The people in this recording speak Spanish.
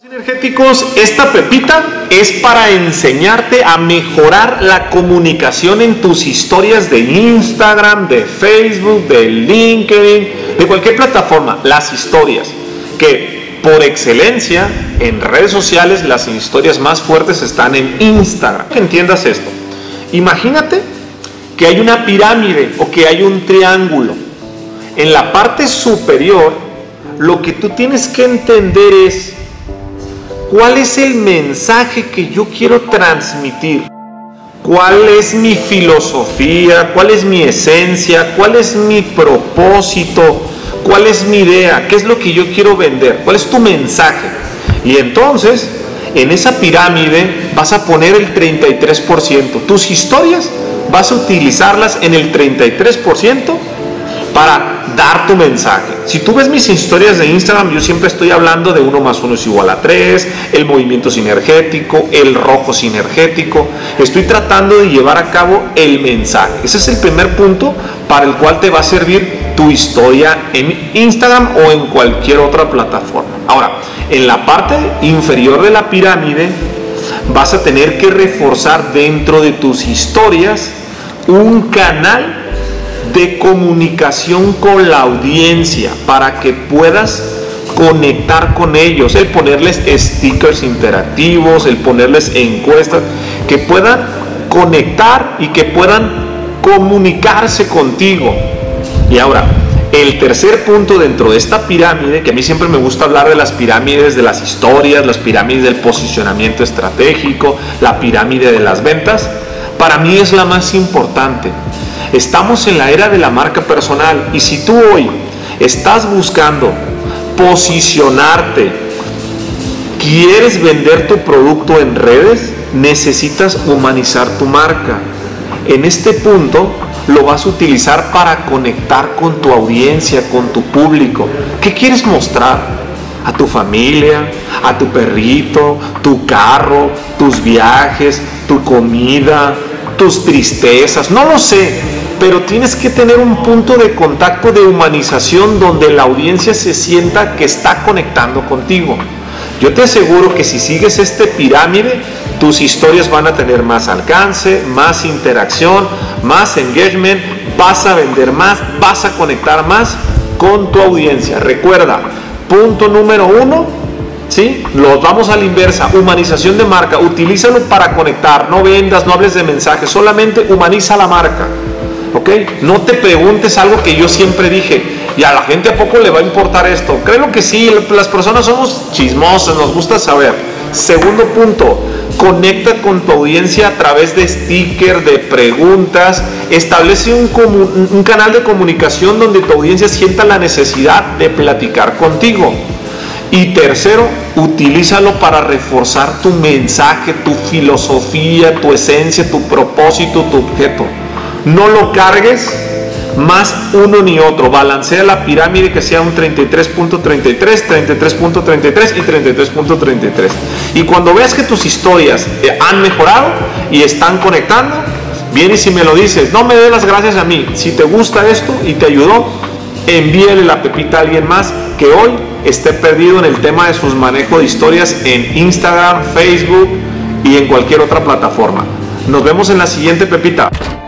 Energéticos, esta pepita es para enseñarte a mejorar la comunicación en tus historias de Instagram, de Facebook, de LinkedIn, de cualquier plataforma. Las historias, que por excelencia en redes sociales las historias más fuertes están en Instagram. Que entiendas esto. Imagínate que hay una pirámide o que hay un triángulo. En la parte superior, lo que tú tienes que entender es ¿cuál es el mensaje que yo quiero transmitir? ¿Cuál es mi filosofía? ¿Cuál es mi esencia? ¿Cuál es mi propósito? ¿Cuál es mi idea? ¿Qué es lo que yo quiero vender? ¿Cuál es tu mensaje? Y entonces, en esa pirámide vas a poner el 33%. Tus historias vas a utilizarlas en el 33% para dar tu mensaje. Si tú ves mis historias de Instagram, yo siempre estoy hablando de 1 más 1 es igual a 3, el movimiento sinergético, el rojo sinergético. Estoy tratando de llevar a cabo el mensaje. Ese es el primer punto para el cual te va a servir tu historia en Instagram o en cualquier otra plataforma. Ahora, en la parte inferior de la pirámide vas a tener que reforzar dentro de tus historias un canal de comunicación con la audiencia para que puedas conectar con ellos, el ponerles stickers interactivos, el ponerles encuestas que puedan conectar y que puedan comunicarse contigo. Y ahora, el tercer punto dentro de esta pirámide, que a mí siempre me gusta hablar de las pirámides de las historias, las pirámides del posicionamiento estratégico, la pirámide de las ventas, para mí es la más importante. Estamos en la era de la marca personal y si tú hoy estás buscando posicionarte, quieres vender tu producto en redes, necesitas humanizar tu marca. En este punto lo vas a utilizar para conectar con tu audiencia, con tu público. ¿Qué quieres mostrar? A tu familia, a tu perrito, tu carro, tus viajes, tu comida, tus tristezas, no lo sé. Pero tienes que tener un punto de contacto de humanización donde la audiencia se sienta que está conectando contigo. Yo te aseguro que si sigues este pirámide, tus historias van a tener más alcance, más interacción, más engagement, vas a vender más, vas a conectar más con tu audiencia. Recuerda, punto número 1, ¿sí? Los vamos a la inversa, humanización de marca, utilízalo para conectar, no vendas, no hables de mensajes, solamente humaniza la marca. ¿Ok? No te preguntes algo que yo siempre dije, y a la gente a poco le va a importar esto. Creo que sí, las personas somos chismosas, nos gusta saber. Segundo punto, conecta con tu audiencia a través de stickers, de preguntas. Establece un canal de comunicación donde tu audiencia sienta la necesidad de platicar contigo. Y tercero, utilízalo para reforzar tu mensaje, tu filosofía, tu esencia, tu propósito, tu objeto. No lo cargues más uno ni otro. Balancea la pirámide que sea un 33.33, 33.33 y 33.33. Y cuando veas que tus historias han mejorado y están conectando, vienes y me lo dices. No me des las gracias a mí. Si te gusta esto y te ayudó, envíale la pepita a alguien más que hoy esté perdido en el tema de sus manejos de historias en Instagram, Facebook y en cualquier otra plataforma. Nos vemos en la siguiente pepita.